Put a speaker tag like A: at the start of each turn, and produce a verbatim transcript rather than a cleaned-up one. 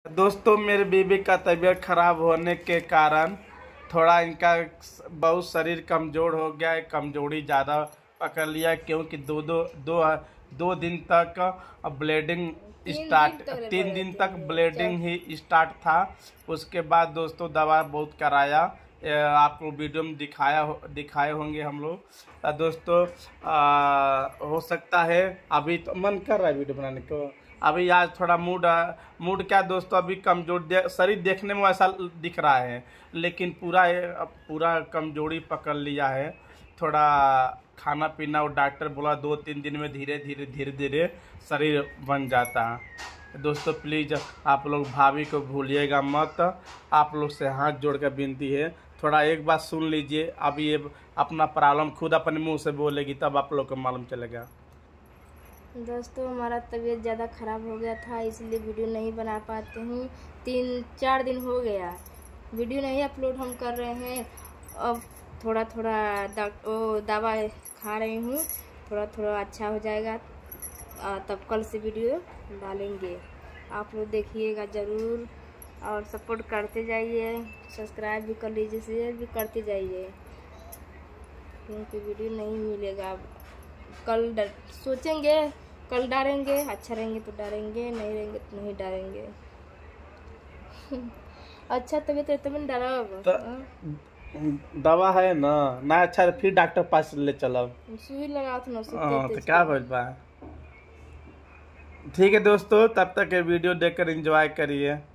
A: दोस्तों, मेरी बीबी का तबीयत खराब होने के कारण थोड़ा इनका बहुत शरीर कमज़ोर हो गया है। कमजोरी ज़्यादा पकड़ लिया है क्योंकि दो दो दो दो दिन तक ब्लीडिंग स्टार्ट तीन दिन तक ब्लीडिंग ही स्टार्ट था। उसके बाद दोस्तों दवा बहुत कराया, आपको वीडियो में दिखाया दिखाए होंगे हम लोग। दोस्तों आ, हो सकता है अभी तो मन कर रहा है वीडियो बनाने को। अभी आज थोड़ा मूड मूड क्या दोस्तों, अभी कमजोर दे, शरीर देखने में ऐसा दिख रहा है लेकिन पूरा पूरा कमजोरी पकड़ लिया है। थोड़ा खाना पीना और डॉक्टर बोला दो तीन दिन में धीरे धीरे धीरे धीरे शरीर बन जाता है। दोस्तों प्लीज़ आप लोग भाभी को भूलिएगा मत। आप लोग से हाथ जोड़ कर विनती है, थोड़ा एक बात सुन लीजिए। अभी ये अपना प्रॉब्लम खुद अपने मुंह से बोलेगी तब आप लोग को मालूम चलेगा।
B: दोस्तों हमारा तबीयत ज़्यादा ख़राब हो गया था, इसलिए वीडियो नहीं बना पाते हूँ। तीन चार दिन हो गया वीडियो नहीं अपलोड हम कर रहे हैं। अब थोड़ा थोड़ा दवा खा रही हूँ, थोड़ा थोड़ा अच्छा हो जाएगा तब कल से वीडियो डालेंगे। आप लोग देखिएगा ज़रूर और सपोर्ट करते जाइए, सब्सक्राइब भी कर लीजिए, शेयर भी करते जाइए क्योंकि वीडियो नहीं मिलेगा। कल सोचेंगे कल डालेंगे, अच्छा रहेंगे तो डालेंगे, नहीं रहेंगे तो नहीं डालेंगे। अच्छा तबीयत तो तभी डाला
A: तो दवा है ना ना अच्छा फिर डॉक्टर पास ले चलो,
B: सुई लगा तो
A: तो क्या बोल पा। ठीक है दोस्तों, तब तक ये वीडियो देखकर एंजॉय करिए।